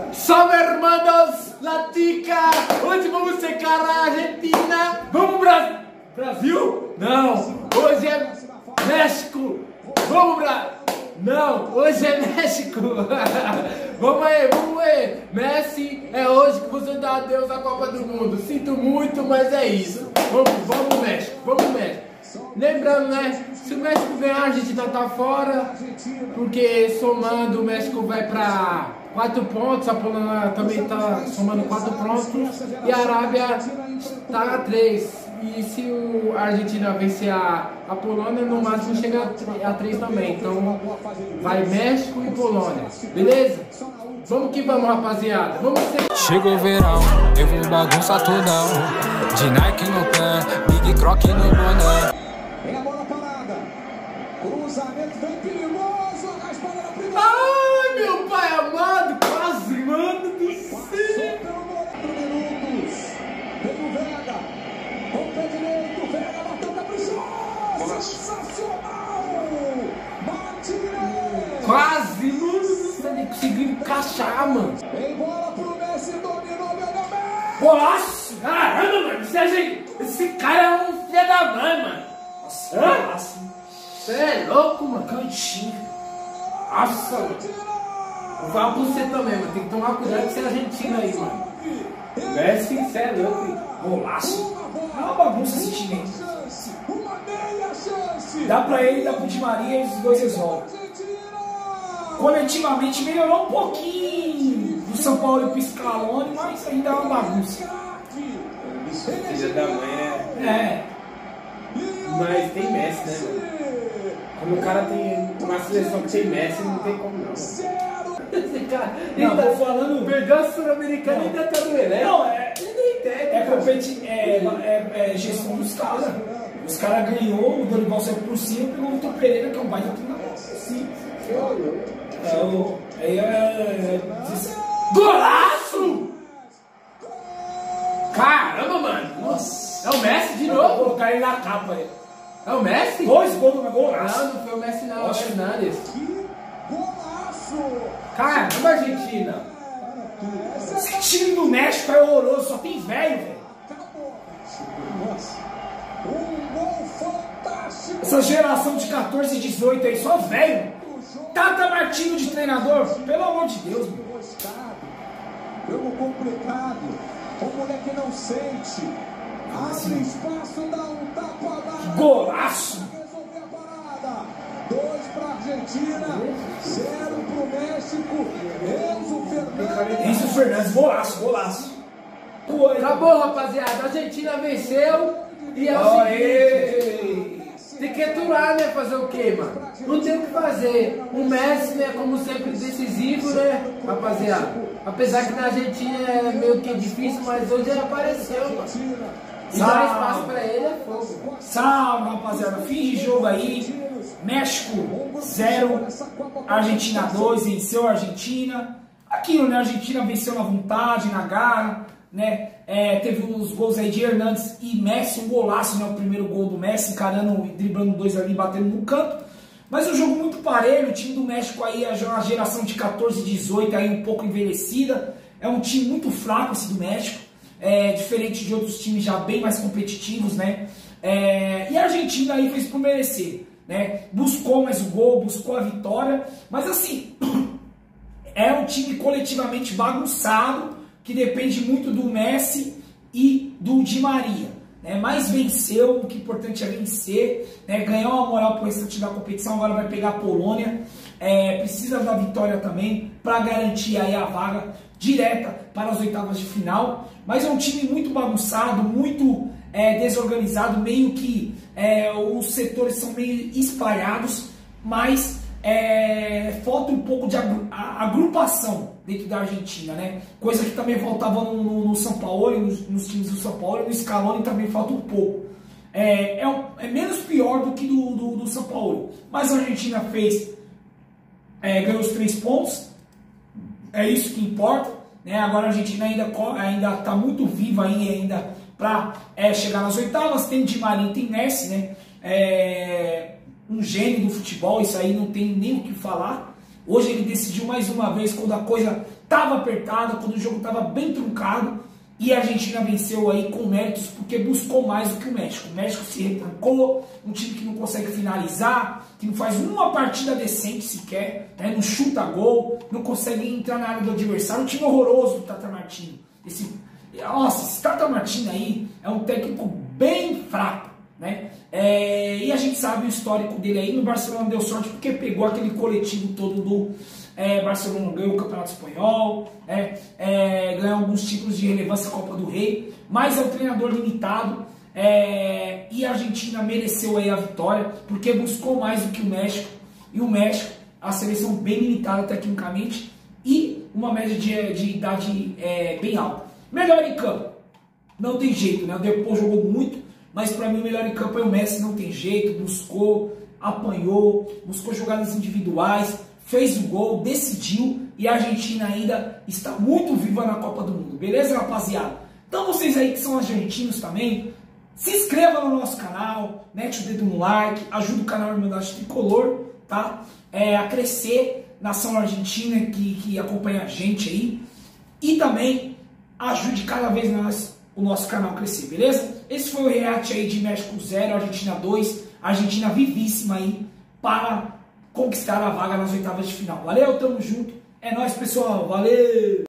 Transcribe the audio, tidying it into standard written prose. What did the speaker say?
Salve, hermanos, la tica! Hoje vamos secar a Argentina. Vamos, Brasil? Não, hoje é México. Vamos, Não, hoje é México. Vamos aí. Messi, é hoje que você dá adeus à Copa do Mundo. Sinto muito, mas é isso. Vamos México. Lembrando, né? Se o México ganhar, a Argentina tá fora. Porque somando, o México vai pra 4 pontos. A Polônia também tá somando 4 pontos. E a Arábia tá a 3. E se a Argentina vencer a Polônia, no máximo chega a 3 também. Então vai México e Polônia. Beleza? Vamos que vamos, rapaziada. Vamos ser... Chegou o verão, eu vou bagunçar tudão. De Nike no pé, Big Croc no boné. Vem a bola parada. Cruzamento bem perigoso. A espada na primeira. Ai, meu pai amado, quase, mano do céu. Minutos. Vem o Vega. Com o pé direito. Vega bateu caprichoso. Sensacional. Martinez. Quase, mano do céu. Ele conseguiu encaixar, mano. Vem bola pro Messi. Dominou, Lionel Messi. Nossa, caramba, mano. Esse cara é um filho da mãe, mano. Nossa, você é louco, mano. Cantinho. Nossa, mano. Vou falar pra você também, mano. Tem que tomar cuidado com esse argentino aí, mano. Messi, você é louco, hein? Golaço. É uma bagunça esse time aí. Uma meia chance. Dá pra ele, dá pro Di Maria e os dois resolvem. Coletivamente melhorou um pouquinho do São Paulo e pro Scaloni, mas ainda é uma bagunça. Filha da mãe, né? É. Mas tem Messi, né, mano? Quando o cara tem uma seleção que tem Messi, não tem como não. Esse cara, Não, ele tô falando. perdeu a Sul-Americana e ainda tá no elenco. Não, é gestão dos caras. Os caras ganhou, o Dorival saiu por cima, pegou o Vitor Pereira, que é um baita treinador. Sim. Golaço! Caramba, mano! Nossa. É o Messi de Vou novo? colocar ele na capa aí. É o Messi? 2 gols no golaço. Não, não foi o Messi não, é o Fernandes. Golaço. Caramba, Argentina! Esse time do México é horroroso, só tem velho, velho. Nossa. Um gol fantástico. Essa geração de 14 e 18 aí, só velho. Tata Martino de treinador, pelo amor de Deus, meu. Jogo complicado. O moleque não sente. Abre espaço, dá um tapa lá. Golaço! Resolver a parada. 2 para Argentina, 0 para o México. Enzo Fernandes, golaço. Pô, Acabou, rapaziada. A Argentina venceu e é o seguinte. Tem que aturar, né? Fazer o quê, mano? Não tem o que fazer. O Messi, né? Como sempre, decisivo, né? Rapaziada. Apesar que na Argentina é meio que difícil, mas hoje ele apareceu, mano. E dar espaço pra ele é fogo. Salve, rapaziada. Fim de jogo aí. México 0, Argentina 2, venceu a Argentina. Aquilo, né? A Argentina venceu na vontade, na garra, né? Teve uns gols aí de Hernandes e Messi, um golaço, né? O primeiro gol do Messi, encarando, driblando 2 ali, batendo no canto. Mas um jogo muito parelho. O time do México aí é uma geração de 14 e 18 aí um pouco envelhecida. É um time muito fraco esse do México. Diferente de outros times já bem mais competitivos, né? E a Argentina aí fez por merecer, né? Buscou mais o gol, buscou a vitória, mas assim, é um time coletivamente bagunçado, que depende muito do Messi e do Di Maria, né? Mas venceu, o que é importante é vencer, né? Ganhar uma moral para o restante da competição. Agora vai pegar a Polônia, precisa da vitória também para garantir aí a vaga direta para as oitavas de final. Mas é um time muito bagunçado, muito desorganizado, meio que os setores são meio espalhados, mas falta um pouco de agrupação dentro da Argentina, né? Coisa que também faltava no São Paulo, nos times do São Paulo, e no Scaloni também falta um pouco. É menos pior do que do São Paulo, mas a Argentina ganhou os 3 pontos, é isso que importa, né? Agora a Argentina ainda está muito viva ainda para chegar nas oitavas. Tem Di Maria, tem Messi, né? Um gênio do futebol, isso aí não tem nem o que falar. Hoje ele decidiu mais uma vez, quando a coisa estava apertado, quando o jogo estava bem truncado, e a Argentina venceu aí com méritos, porque buscou mais do que o México. O México se retrancou, um time que não consegue finalizar, que não faz uma partida decente sequer, né? Não chuta gol, não consegue entrar na área do adversário. Um time horroroso do Tata Martino. Esse Tata Martino aí é um técnico bem fraco, né? E a gente sabe o histórico dele aí. No Barcelona deu sorte porque pegou aquele coletivo todo do Barcelona, ganhou o Campeonato Espanhol, ganhou alguns títulos de relevância, Copa do Rei, mas é um treinador limitado, e a Argentina mereceu aí a vitória porque buscou mais do que o México, e o México, a seleção bem limitada tecnicamente e uma média de idade bem alta. Melhor em campo, não tem jeito, né? O Depô jogou muito, mas para mim o melhor em campo é o Messi, não tem jeito, buscou, apanhou, buscou jogadas individuais, fez o gol, decidiu, e a Argentina ainda está muito viva na Copa do Mundo, beleza, rapaziada? Então vocês aí que são argentinos também, se inscreva no nosso canal, mete o dedo no like, ajuda o canal Irmandade Tricolor, tá? A crescer, nação argentina que acompanha a gente aí, e também ajude cada vez mais o nosso canal a crescer, beleza? Esse foi o react aí de México 0, Argentina 2, Argentina vivíssima aí para conquistar a vaga nas oitavas de final. Valeu, tamo junto, é nóis pessoal, valeu!